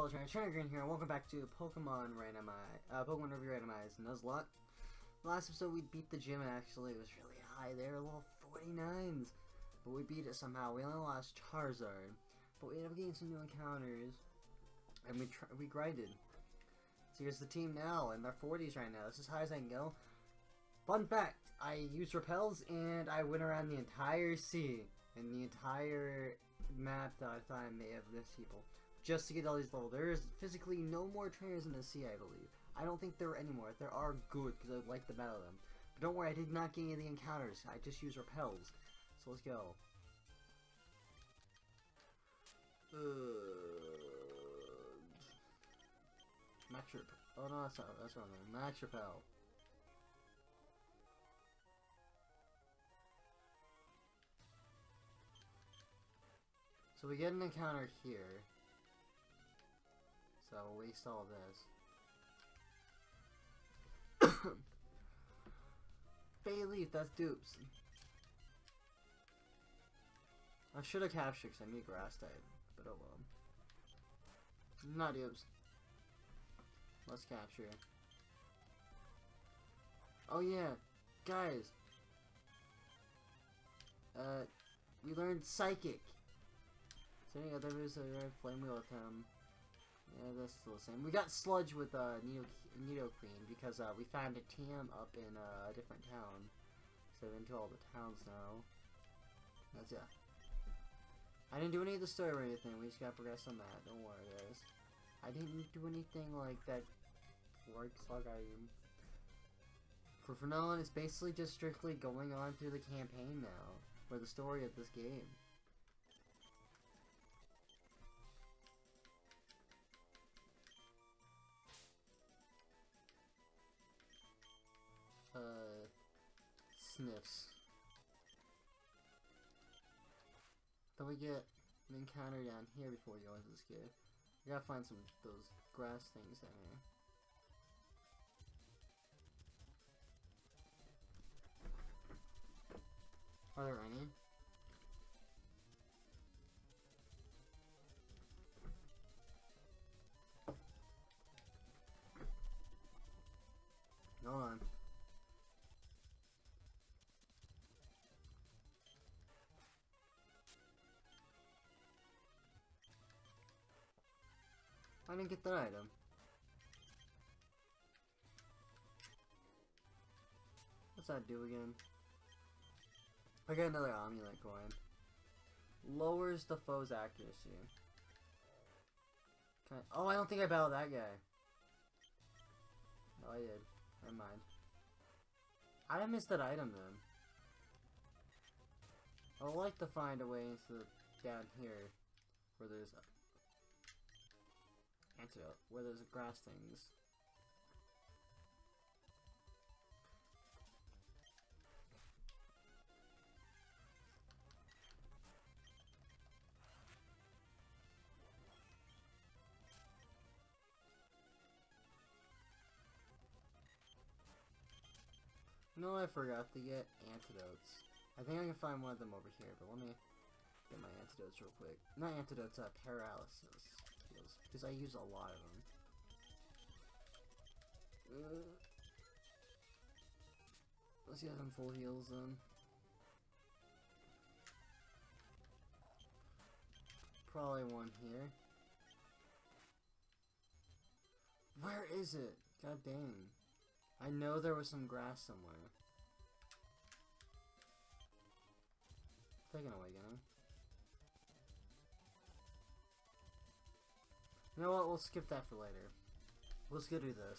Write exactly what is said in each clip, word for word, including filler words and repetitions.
fellow trainer, Trainer Green here, and welcome back to Pokemon Randomize, uh, Pokemon Review Randomize Nuzlocke. Last episode we beat the gym, actually. It was really high there, level forty-nines. But we beat it somehow. We only lost Charizard. But we ended up getting some new encounters. And we tr we grinded. So here's the team now, in their forties right now. This is as high as I can go. Fun fact, I used repels, and I went around the entire sea. And the entire map that I thought I may have missed people. Just to get all these levels. There is physically no more trainers in the sea, I believe. I don't think there are any more. If there are, good, because I like the battle of them. But don't worry, I did not get any of the encounters. I just used repels. So let's go. Uh, Max Repel. Oh no, that's not. That's wrong. Max Repel. So we get an encounter here. So we'll waste all this. Bayleaf, that's dupes. I should have captured because I need grass type, but oh well. Not dupes. Let's capture. Oh yeah, guys. Uh, we learned Psychic. So any other moves, a red flame wheel with him. Yeah, that's still the same. We got Sludge with uh, Nido, Nidoqueen because uh, we found a T M up in uh, a different town. So we're into all the towns now. That's it. I didn't do any of the story or anything. We just got progress on that. Don't worry, guys. I didn't do anything like that. Work slug I am. For for now on, it's basically just strictly going on through the campaign now for the story of this game. Uh, sniffs. Then we get an encounter down here before we go into this cave. We gotta find some those grass things down here. Are there any? Hold on. I didn't get that item. What's that do again? I got another amulet coin. Lowers the foe's accuracy. Can I, oh, I don't think I battled that guy. No, I did. Never mind. I missed that item then. I would like to find a way into the, down here where there's a antidote, where there's grass things. No, I forgot to get antidotes. I think I can find one of them over here, but let me get my antidotes real quick. Not antidotes, uh, paralysis. Because I use a lot of them. Uh, let's get them full heals then. Probably one here. Where is it? God dang. I know there was some grass somewhere. Taking away again. You know what? We'll skip that for later. Let's go do this.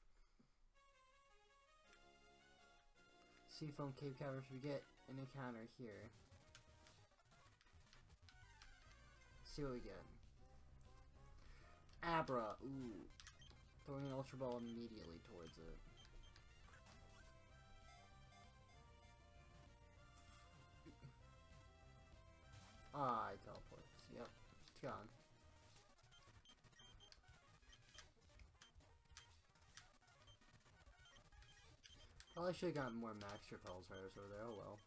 Seafoam Cave Cavern. We get an encounter here. See what we get. Abra. Ooh. Throwing an Ultra Ball immediately towards it. Ah, I teleport. Yep. It's gone. Well, I should have gotten more Max Repels right over there. Oh well.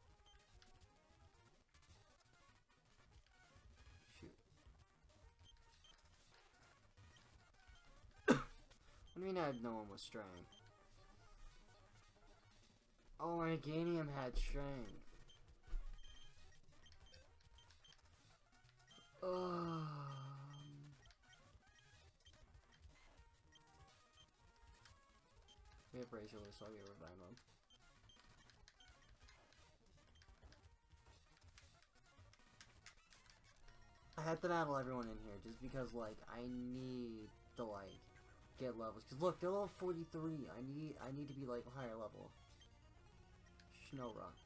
Shoot. mean, I had no one with strength. Oh, Meganium had strength. Um, we have Razorless, so I'll get Revive him. I had to battle everyone in here just because, like, I need to, like, get levels. Cause look, they're level forty-three. I need, I need to be like higher level. Snorunt.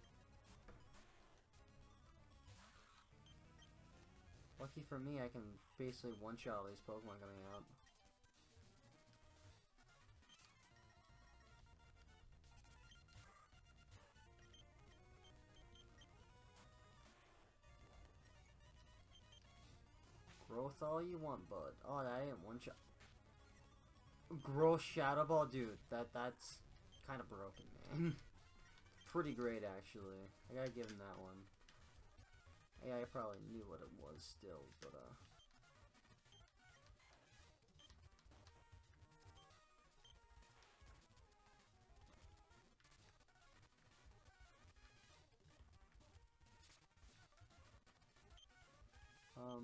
Lucky for me, I can basically one-shot all these Pokemon coming out. Growth all you want, bud. Oh, that ain't one-shot. Growth Shadow Ball, dude. That that's kind of broken, man. Pretty great, actually. I gotta give him that one. Yeah, I probably knew what it was still, but uh. Um.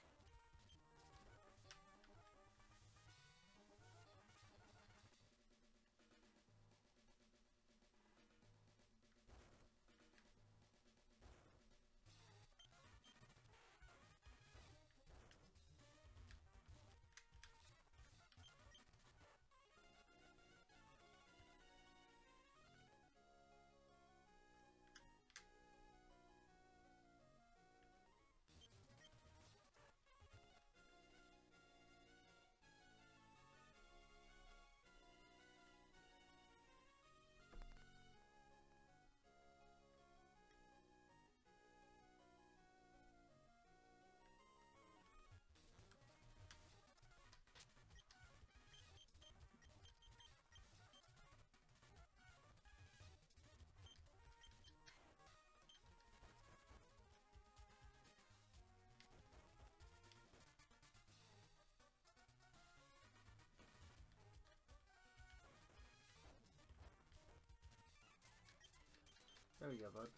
There we go, bud.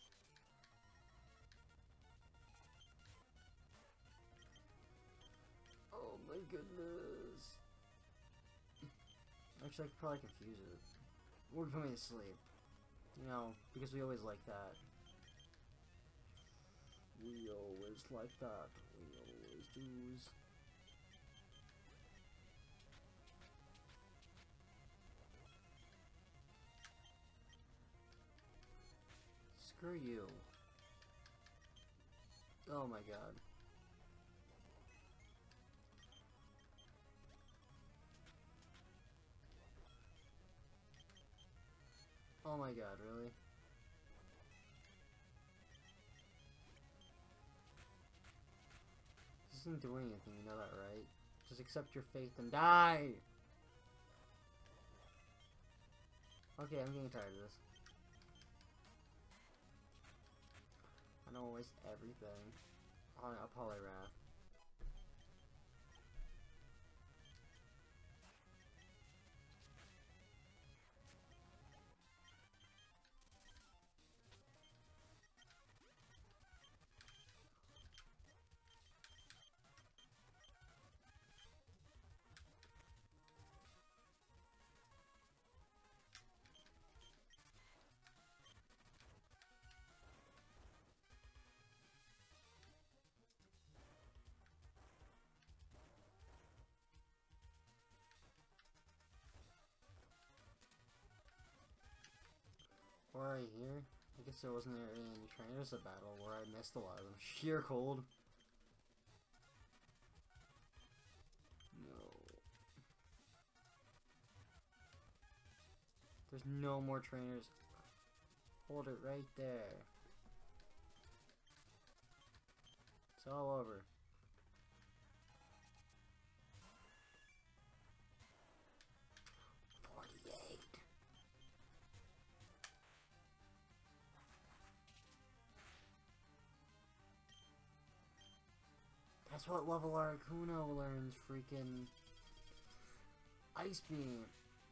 Oh my goodness. Actually, I could probably confuse it. We're putting me to sleep. You know, because we always like that. We always like that. We always do. Screw you. Oh my god. Oh my god, really? This isn't doing anything, you know that, right? Just accept your fate and die! Okay, I'm getting tired of this. I know waste everything on a Poliwrath. Were I here? I guess there wasn't really any trainers to battle where I missed a lot of them. Sheer cold. No. There's no more trainers. Hold it right there. It's all over. forty-eight. That's what level Articuno learns, freaking... Ice Beam.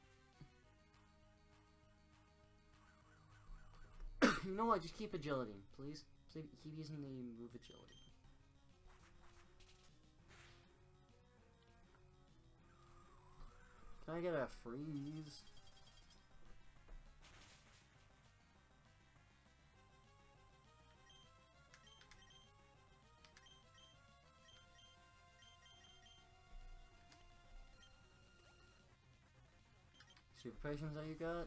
You know what? Just keep agility, please. Please keep using the move agility. Can I get a freeze? Super potions that you got?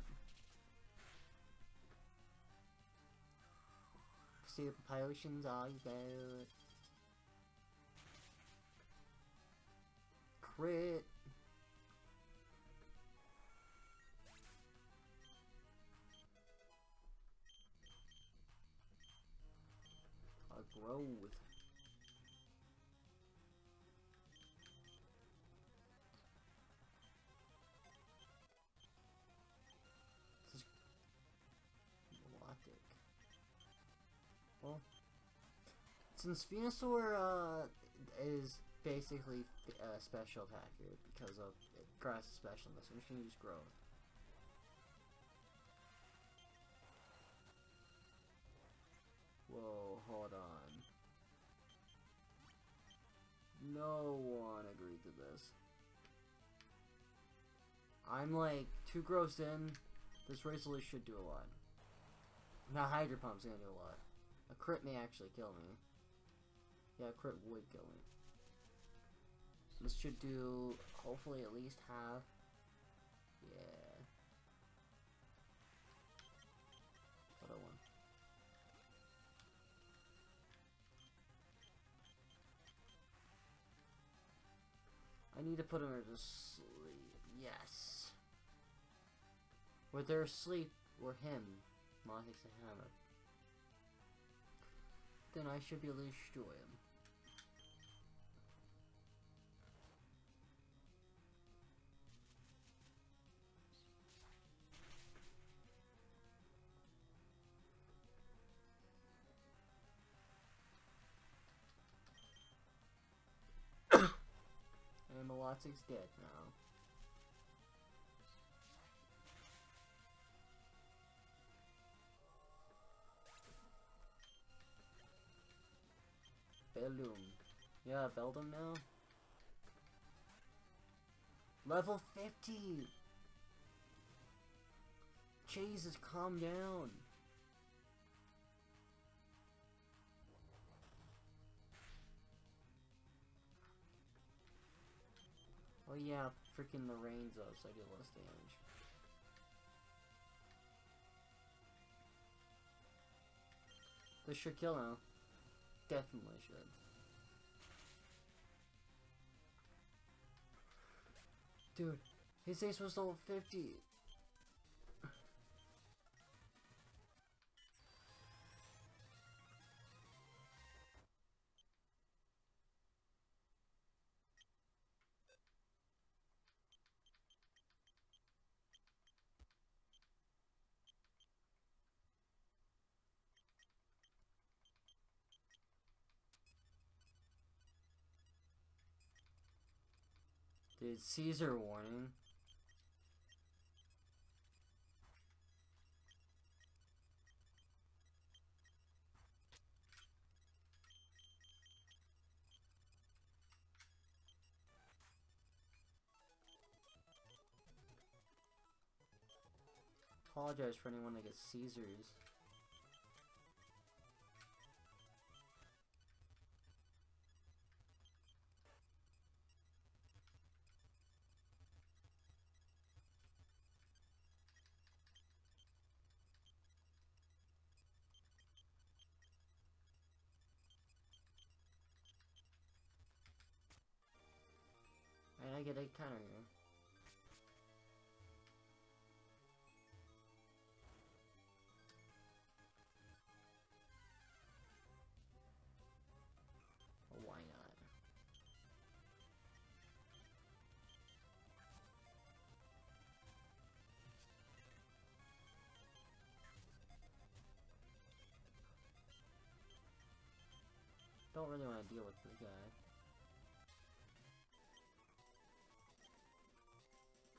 Super potions are you got? Crit. A growth. Well, since Venusaur uh, is basically a special attacker because of Grass' specialness, I'm just gonna use Growth. Whoa, hold on. No one agreed to this. I'm like two growths in. This Razorleaf should do a lot. Now Hydro Pump's gonna do a lot. A crit may actually kill me. Yeah, a crit would kill me. This should do, hopefully, at least half. Yeah. What a one. I need to put him to sleep. Yes. Whether asleep or him, Moth takes a hammer. Then I should be able to destroy him. And Milotic's dead now. Bellum. Yeah, Beldum now. Level fifty! Jesus, calm down. Oh yeah, freaking the rain's up, so I do less damage. This should kill now. Definitely should. Dude, his ace was level fifty. Dude, Caesar warning. Apologize for anyone that gets Caesars. And I get a counter here. Why not? Don't really want to deal with this guy.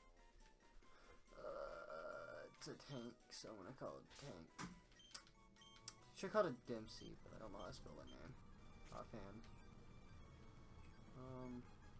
It's a tank, so I'm gonna call it tank. Should call it Dempsey, but I don't know how to spell that name offhand. Um.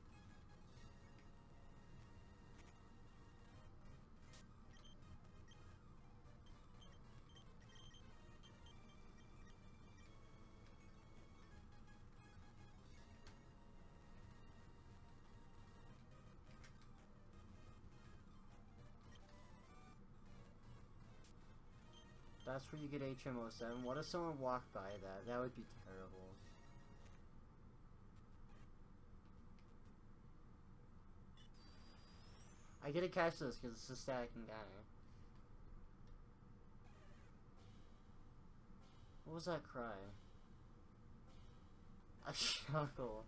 That's where you get H M O seven. What if someone walked by that? That would be terrible. I get to catch this because it's a stacking guy. What was that cry? A shuckle.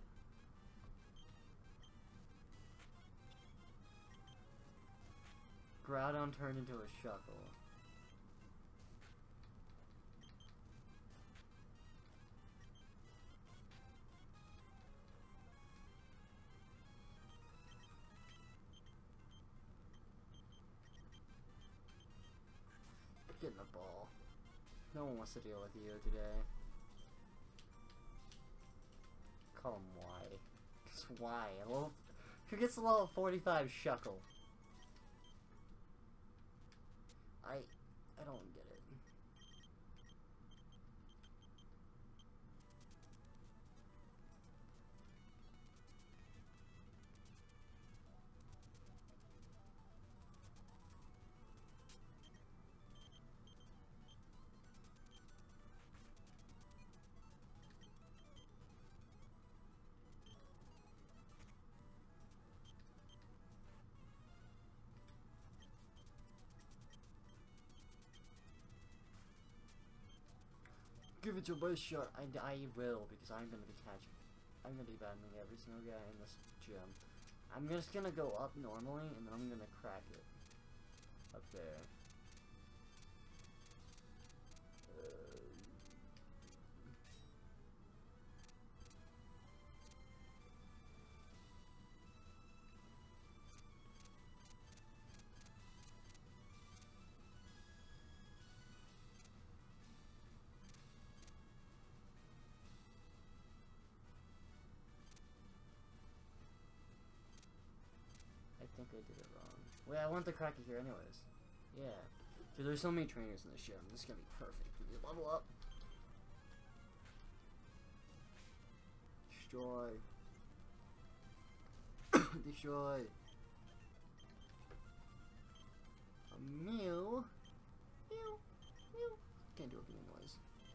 Groudon turned into a shuckle. Getting a ball. No one wants to deal with you today. Call him Y. Cause why? A little, who gets a level forty-five shuckle? I I don't get it. Give it your best shot. I, I will, because I'm gonna be catching. I'm gonna be battling every single guy in this gym. I'm just gonna go up normally, and then I'm gonna crack it. Up there. Uh, I think I did it wrong. Wait, I want the cracker here anyways. Yeah. Dude, there's so many trainers in this gym. This is gonna be perfect. We level up. Destroy. Destroy. A mew. Mew. Mew. Can't do a mew noise.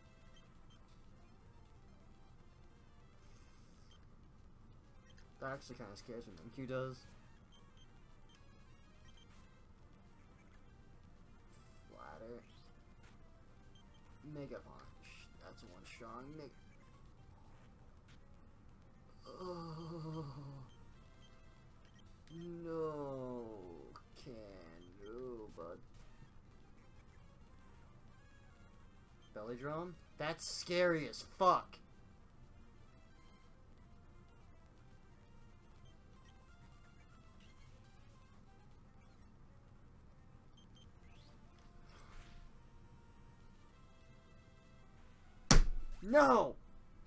That actually kind of scares me. Q does. Mega Punch. That's one strong. Mega. Oh. No. Can no, bud. Belly drum? That's scary as fuck. No!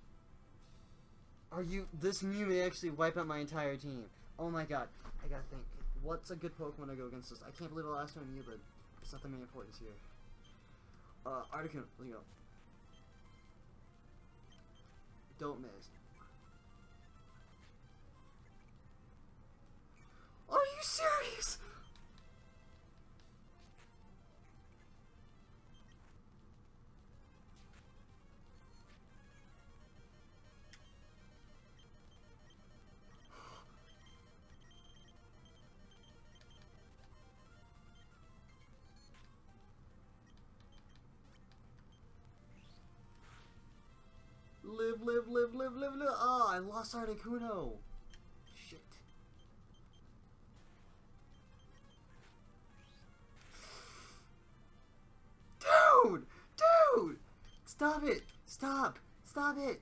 Are you- this Mew may actually wipe out my entire team. Oh my god. I gotta think. What's a good Pokemon to go against this? I can't believe I lost to a Mew, but it's not the main importance here. Uh, Articuno. Let's go. Don't miss. Are you serious? Live, live, live, live, live, live. Ah, I lost Articuno. Shit. Dude! Dude! Stop it! Stop! Stop it!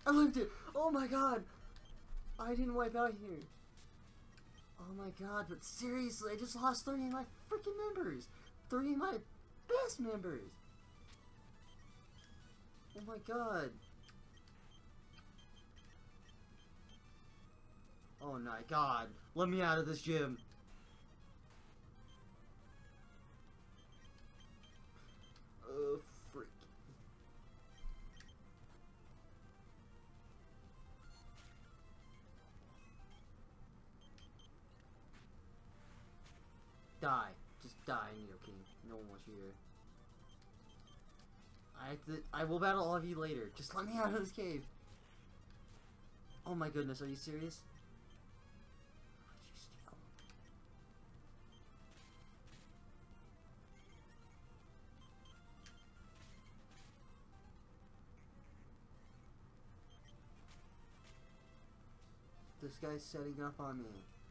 I lived it! Oh my god! I didn't wipe out here. Oh my god, but seriously, I just lost three of my freaking members! Three of my best members! Oh my god. Oh my god. Let me out of this gym. Oh, freak. Die. Just die, Nidoking. No one wants you here. I have to, I will battle all of you later. Just let me out of this cave. Oh my goodness, are you serious? Would you steal? This guy's setting up on me.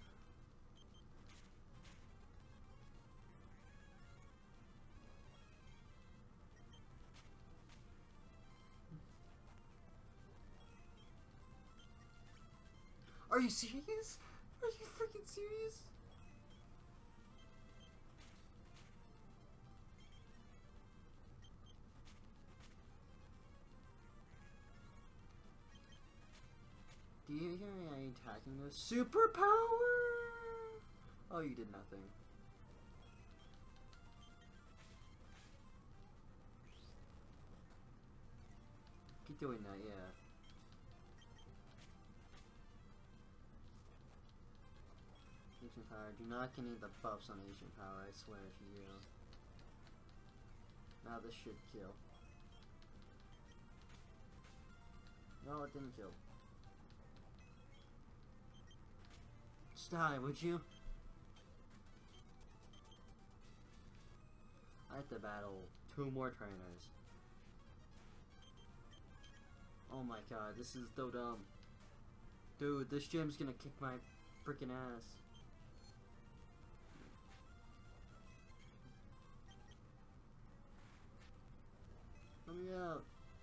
Are you serious? Are you freaking serious? Do you hear me attacking this superpower? Oh, you did nothing. Keep doing that, yeah. Ancient Power. Do not get any of the buffs on Ancient Power, I swear if you do. Now this should kill. No, it didn't kill. Just die, would you? I have to battle two more trainers. Oh my god, this is so dumb. Dude, this gym's gonna kick my freaking ass. Let me out.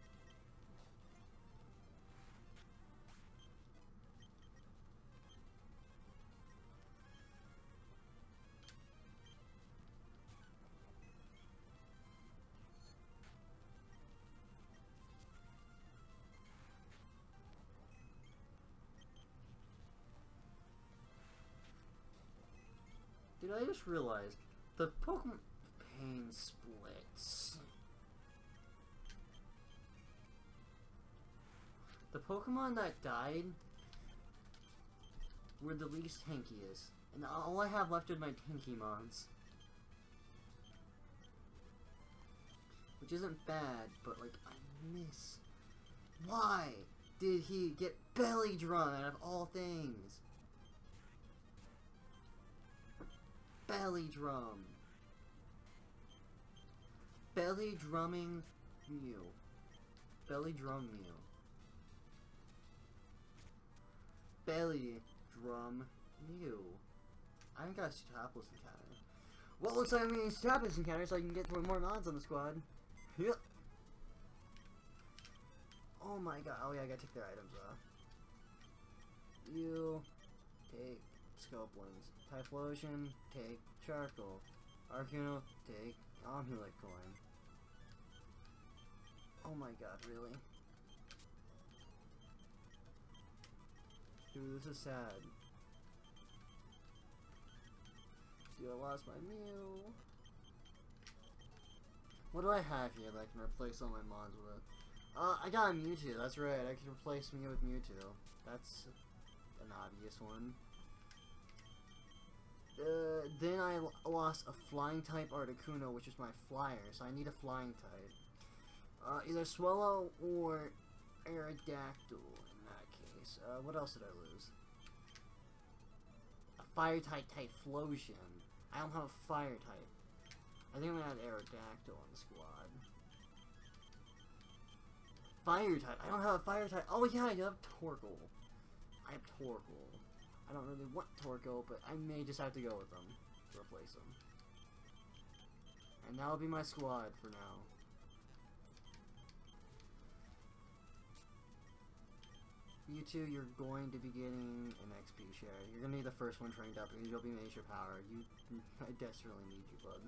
Dude, I just realized the Pokemon Pain splits. The Pokemon that died were the least tankiest, and all I have left are my Tankymons. Which isn't bad, but like, I miss. Why did he get Belly Drum out of all things? Belly Drum. Belly Drumming Mew. Belly Drum Mew. Belly Drum Mew. I haven't got a Stapless encounter. Well, looks like I'm getting a Stapless encounter so I can get more mods on the squad. Yep. Oh my god. Oh yeah, I gotta take their items off. You take Scopelands. Typhlosion, take Charcoal. Arcuno, take Amulet Coin. Oh my god, really? Dude, this is sad. Dude, I lost my Mew. What do I have here that I can replace all my mods with? Uh, I got a Mewtwo, that's right. I can replace Mew with Mewtwo. That's an obvious one. Uh, then I lost a flying type Articuno, which is my flyer, so I need a flying type. Uh, either Swallow or Aerodactyl in that case. Uh, what else did I lose? A fire type Typhlosion. I don't have a fire type. I think I'm gonna add Aerodactyl on the squad. Fire type. I don't have a fire type. Oh yeah, I have Torkoal. I have Torkoal. I don't really want Torkoal, but I may just have to go with them to replace them. And that'll be my squad for now. you two, you're going to be getting an X P share. You're gonna be the first one trained up because you'll be major power. You, I desperately need you, bud.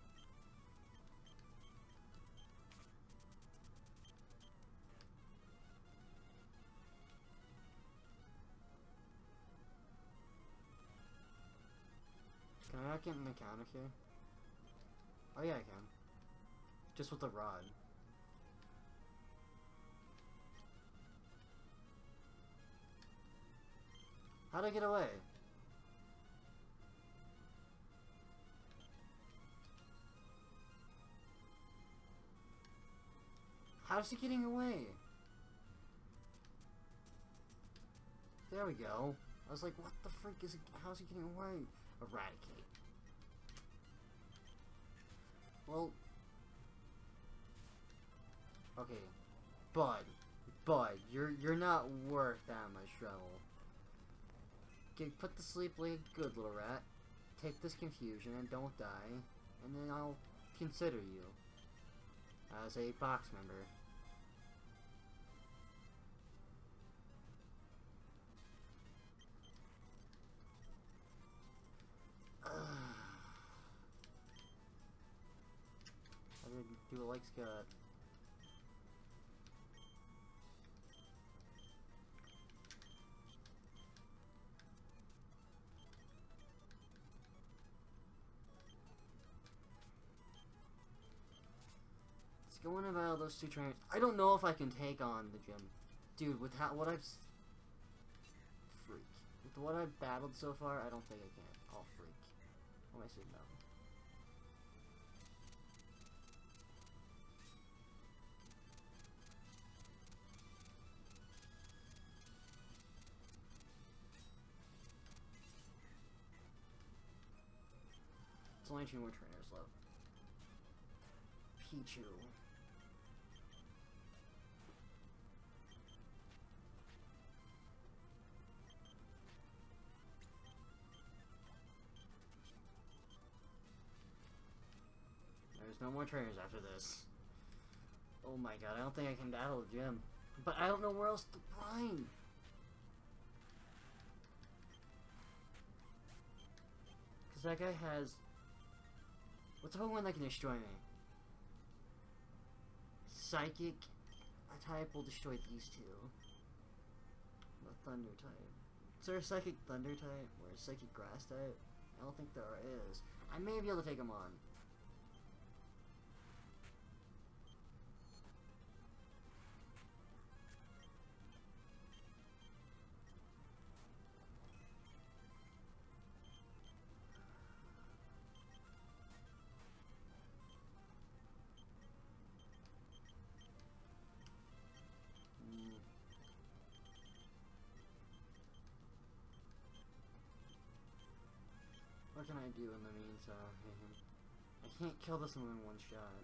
Can I not get an mechanic here? Oh yeah, I can. Just with the rod. How'd I get away? How's he getting away? There we go. I was like, what the frick is he, how's he getting away? Eradicate. Well, okay, Bud, Bud, you're you're not worth that much trouble. Get put to sleep like a good little rat. Take this confusion and don't die, and then I'll consider you as a box member. I didn't do it like Scott. Let's go in and battle those two trainers. I don't know if I can take on the gym. Dude, with how, what I've... Freak. With what I've battled so far, I don't think I can. Oh, freak. What am I saying now? It's only two more trainers left. Pichu. There's no more trainers after this. Oh my god, I don't think I can battle the gym. But I don't know where else to find. Because that guy has... What's the Pokemon that can destroy me? Psychic type will destroy these two. The Thunder type. Is there a Psychic Thunder type or a Psychic Grass type? I don't think there is. I may be able to take them on. What can I do in the meantime? I can't kill this one in one shot.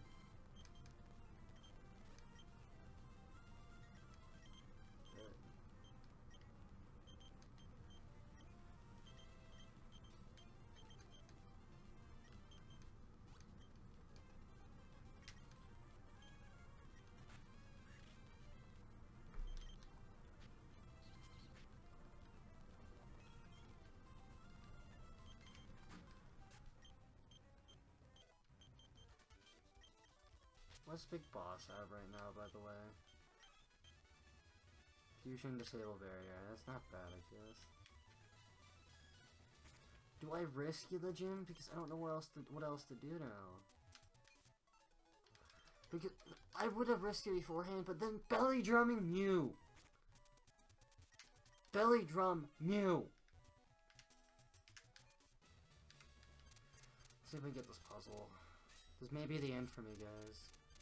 What's Big Boss have right now, by the way? Fusion Disable Barrier. That's not bad, I guess. Do I risk the gym? Because I don't know what else to, what else to do now. Because I would have risked it beforehand, but then Belly Drumming Mew! Belly Drum Mew! Let's see if we can get this puzzle. This may be the end for me, guys.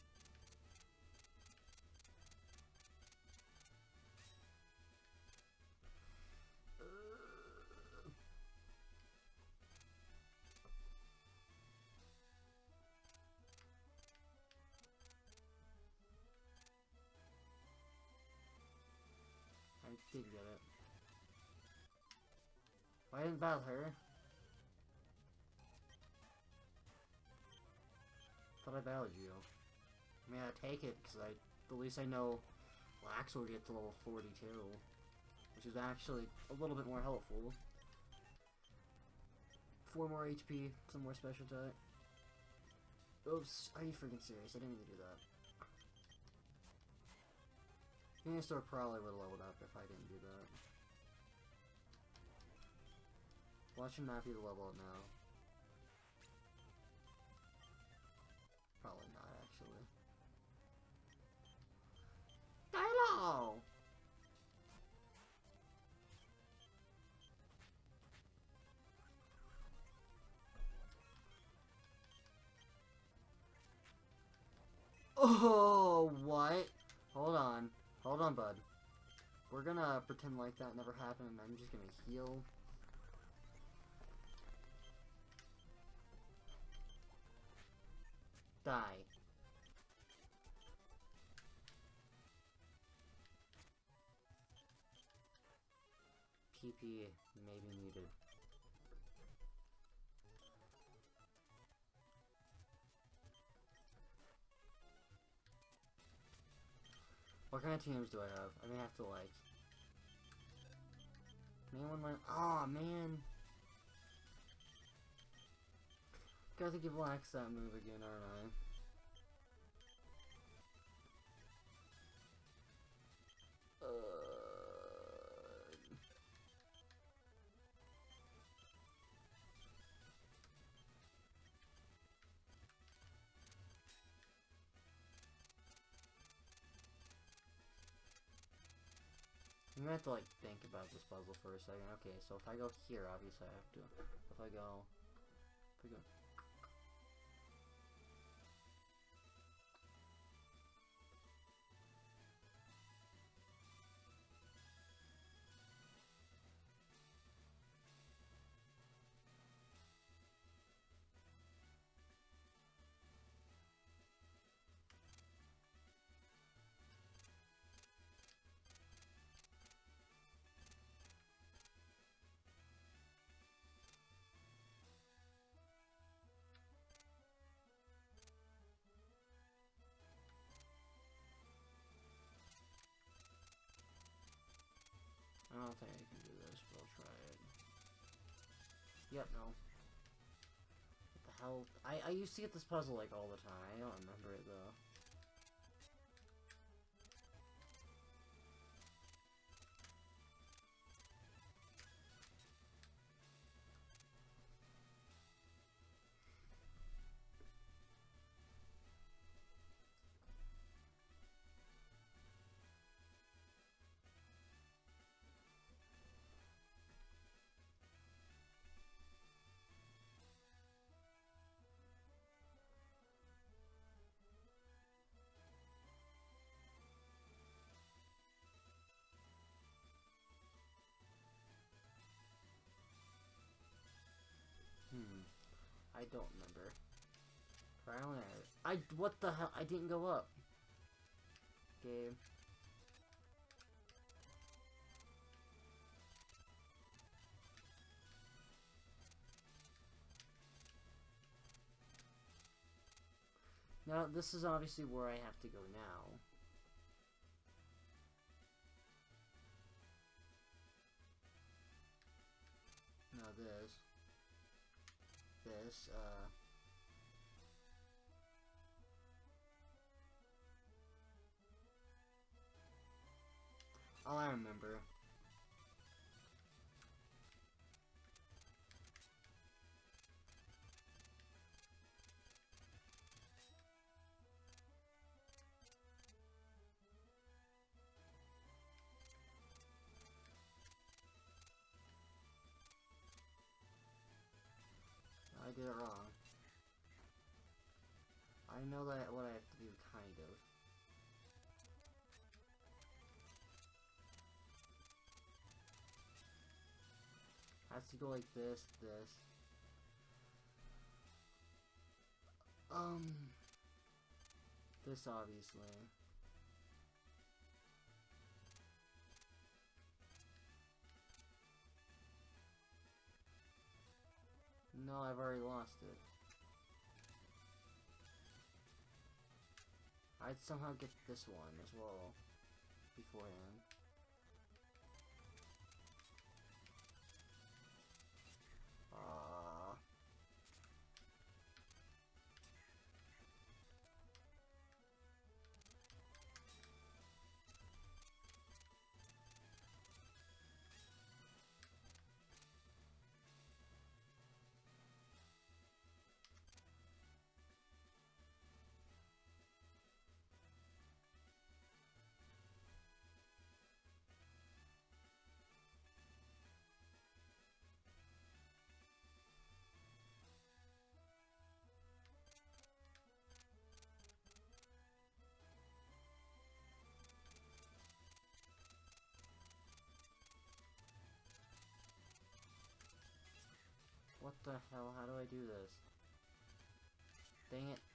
I did get it. Why didn't battle her? Thought I battled you. I mean, I take it because I, at least I know Lax will get to level forty-two. which is actually a little bit more helpful. Four more H P, some more special type. Oops, are you freaking serious? I didn't even do that. Venusaur probably would have leveled up if I didn't do that. Watch him not be the level up now. Probably not, actually. Hello! Oh, what? Hold on. Hold on, bud. We're gonna pretend like that never happened, and I'm just gonna heal. Die. P P may be needed. What kind of teams do I have? I may have to like... Name one my... Aw, oh, man! Gotta give Lax that move again, aren't I? I'm gonna have to like think about this puzzle for a second. Okay, so if I go here, obviously I have to. If I go, if I go. I don't think I can do this, but I'll try it. Yep, no. What the hell? I, I used to get this puzzle, like, all the time. I don't remember it, though. Hmm. I don't remember. Trial and error. I, what the hell? I didn't go up. Game. Now, this is obviously where I have to go now. Now this. This, uh... all I remember. I did it wrong. I know that what I have to do, kind of. I have to go like this, this. Um, this obviously. No, I've already lost it. I'd somehow get this one as well beforehand. What the hell? How do I do this? Dang it.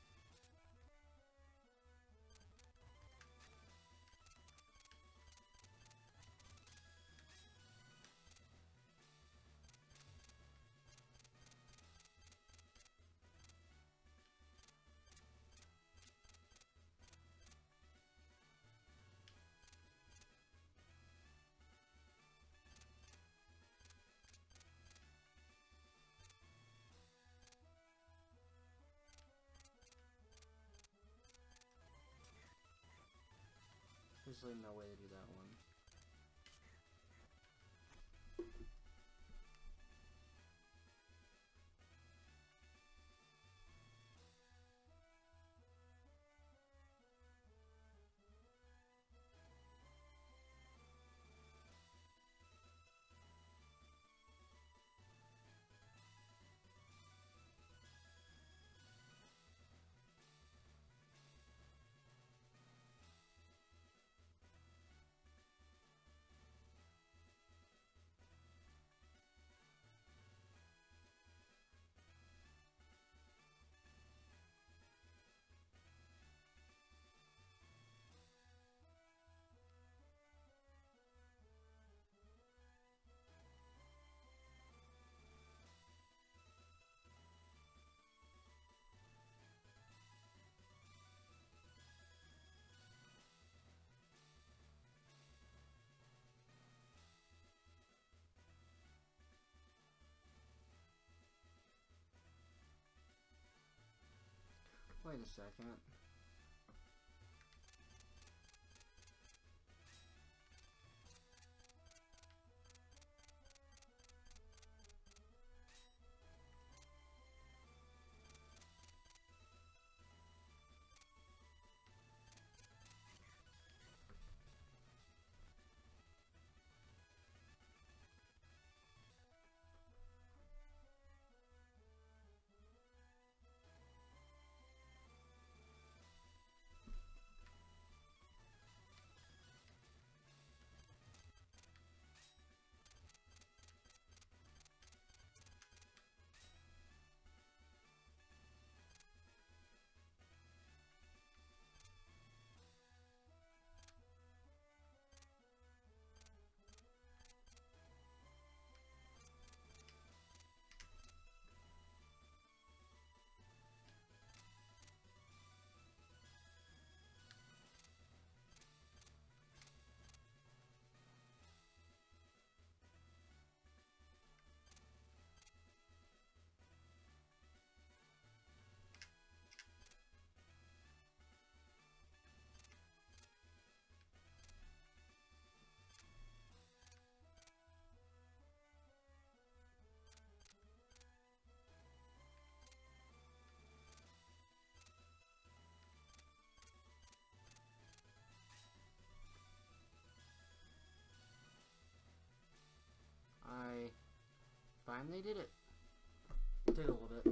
There's like no way to do that one. Wait a second. I finally did it. Took a little bit.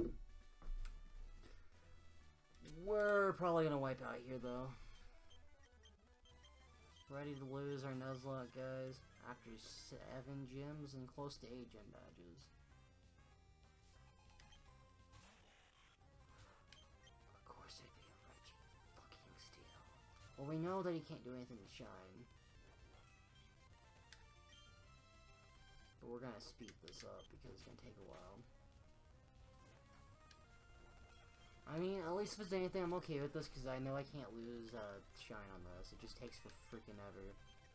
We're probably gonna wipe out here though. Ready to lose our Nuzlocke, guys, after seven gyms and close to eight gym badges. Of course it'd be a Reggie fucking steal. Well, we know that he can't do anything to shine. But we're gonna speed this up because it's gonna take a while. I mean, at least if it's anything, I'm okay with this because I know I can't lose uh, shine on this. It just takes for freaking ever.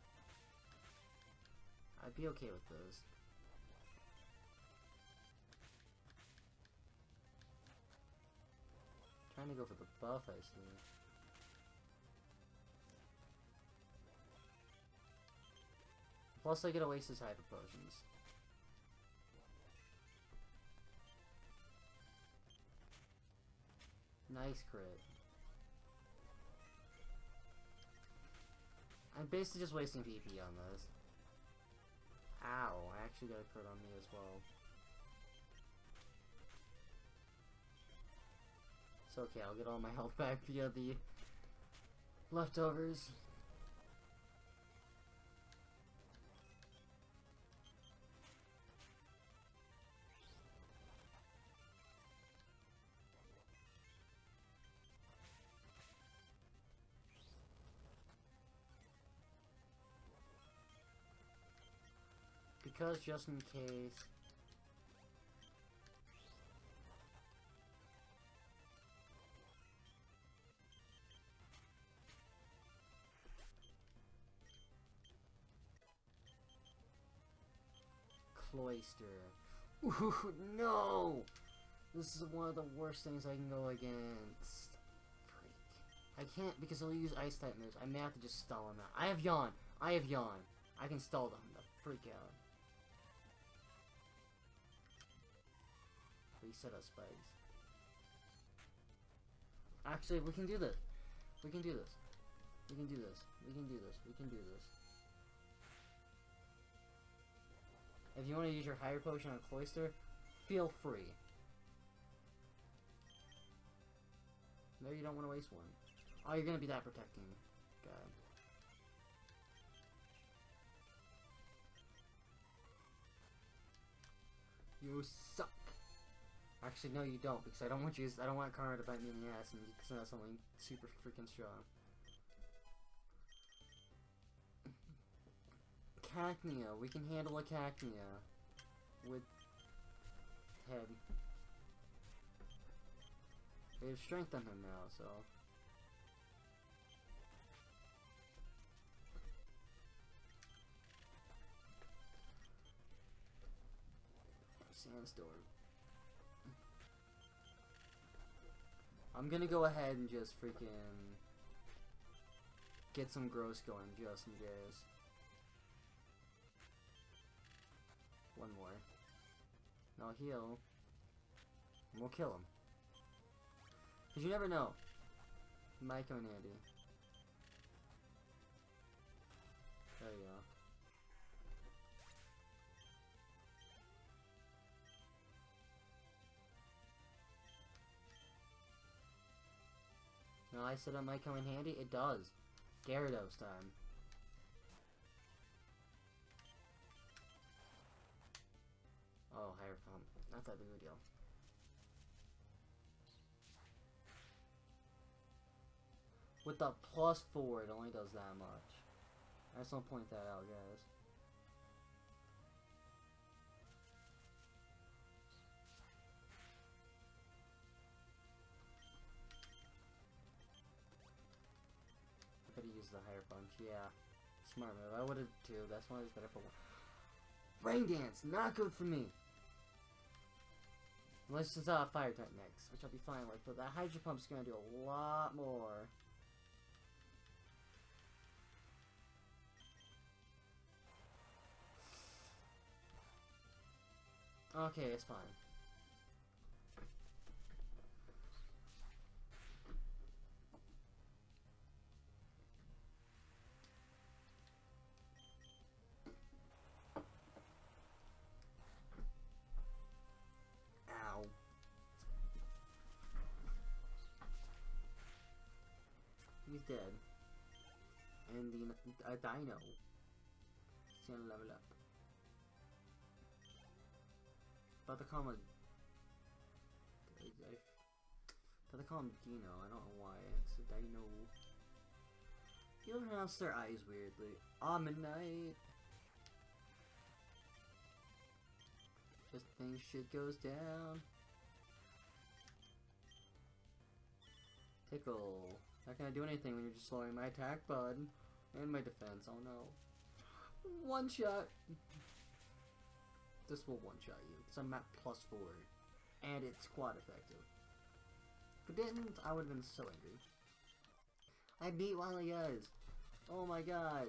I'd be okay with this. Trying to go for the buff, I see. Plus, I get Oasis Hyper Potions. Nice crit. I'm basically just wasting P P on this. Ow, I actually got a crit on me as well. It's okay, I'll get all my health back via the leftovers. because just in case. Cloyster. Ooh, no! This is one of the worst things I can go against. Freak. I can't because he'll use ice type moves. I may have to just stall him out. I have Yawn. I have Yawn. I can stall them. The freak out. Reset us spikes. Actually, we can do this. We can do this. We can do this. We can do this. We can do this. If you want to use your higher potion on Cloyster, feel free. No, you don't want to waste one. Oh, you're gonna be that protecting. God. You suck. Actually, no, you don't, because I don't want you. I don't want Karma to bite me in the ass and send out something super freaking strong. Cacnea. We can handle a Cacnea with head. We have strength on him now, so. Sandstorm. I'm gonna go ahead and just freaking get some gross going just in case. One more. Now heal. And we'll kill him. Cause you never know. It might come in handy. There you go. No, I said it might come in handy. It does. Gyarados time. Oh, higher pump. Not that big of a deal. With the plus four, it only does that much. I just want to point that out, guys. I could have used the higher punch, yeah. Smart move. I would have too. That's why it's better for one. Rain Dance! Not good for me! Unless it's uh, Fire type next, which I'll be fine with, but that Hydro Pump's gonna do a lot more. Okay, it's fine. Ow. He's dead. And the uh, Dino is gonna level up. But they call him a... I, I, but they call him Dino, I don't know why. It's a Dino. You pronounce their eyes weirdly. Ammonite! Just think shit goes down. Tickle. Not gonna do anything when you're just slowing my attack button and my defense. Oh no. One shot! This will one-shot you, because I'm at plus four, and it's quad effective. If it didn't, I would have been so angry. I beat Wily Guys! Oh my god!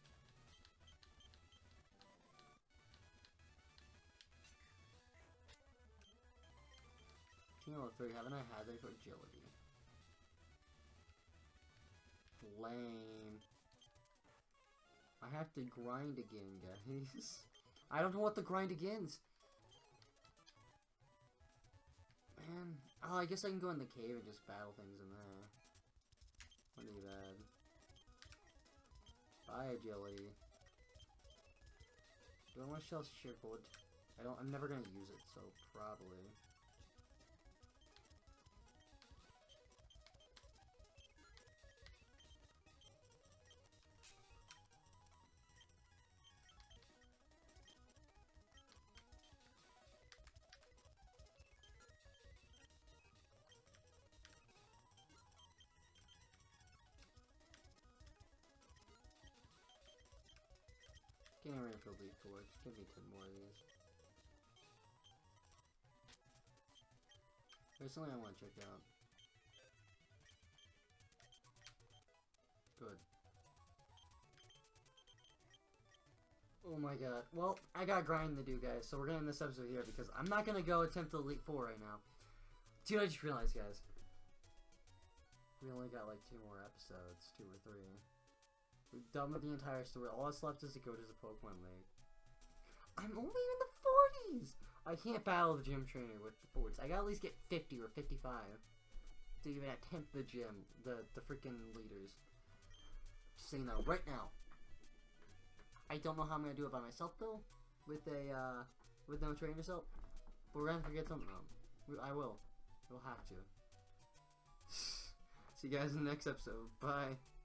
Team level three, haven't I had that for agility? Lame. I have to grind again, guys. I don't know what to grind against. Man. Oh, I guess I can go in the cave and just battle things in there. Wouldn't be bad. Bye, agility. Do I want to shell Shearwood? I don't. I'm never gonna use it, so probably. getting ready for Elite Four. Just give me ten more of these. There's something I want to check out. Good. Oh my god. Well, I got grinding to do, guys, so we're gonna end this episode here because I'm not gonna go attempt the Elite Four right now. Dude, I just realized, guys. We only got like two more episodes, two or three. We've done with the entire story. All that's left is to go to the Pokemon League. I'm only in the forties! I can't battle the gym trainer with the forties. I gotta at least get fifty or fifty-five to even attempt the gym, the, the freaking leaders. Just so you know, right now. I don't know how I'm gonna do it by myself though, with a, uh, with no trainer's help. But we're gonna forget something though. I will. We'll have to. See you guys in the next episode. Bye.